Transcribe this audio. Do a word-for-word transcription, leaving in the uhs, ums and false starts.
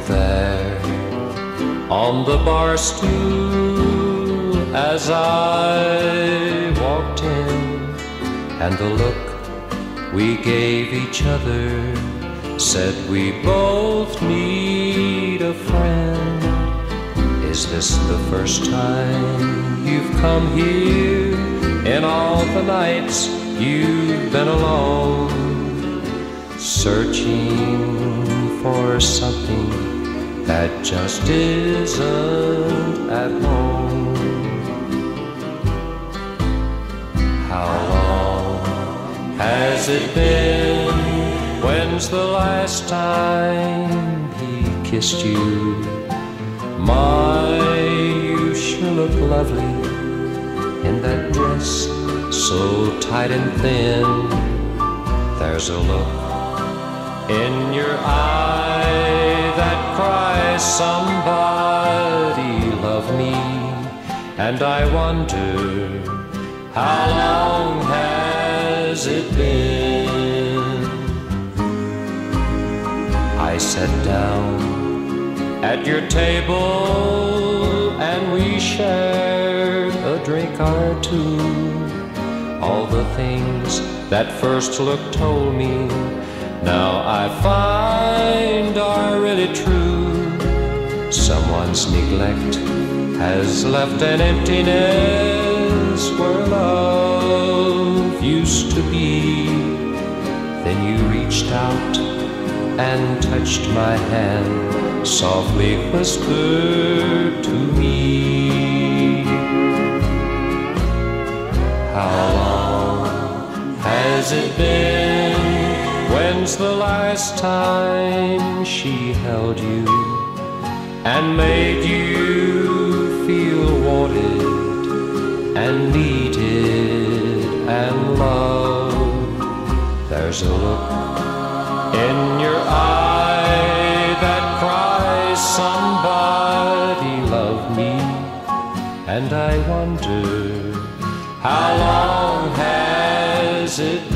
there on the bar stool as I walked in, and the look we gave each other said we both need a friend. Is this the first time you've come here in all the nights you've been alone, searching for something that just isn't at home? How long has it been? When's the last time he kissed you? My, you sure look lovely in that dress so tight and thin. There's a look in your eye that cries, somebody love me. And I wonder, how long has it been? I sat down at your table and we shared a drink or two. All the things that first look told me, now I find are really true. Someone's neglect has left an emptiness where love used to be. Then you reached out and touched my hand, softly whispered to me. How long has it been? When's the last time she held you and made you feel wanted and needed and loved? There's a look in your eye that cries, somebody love me. And I wonder, how long has it been?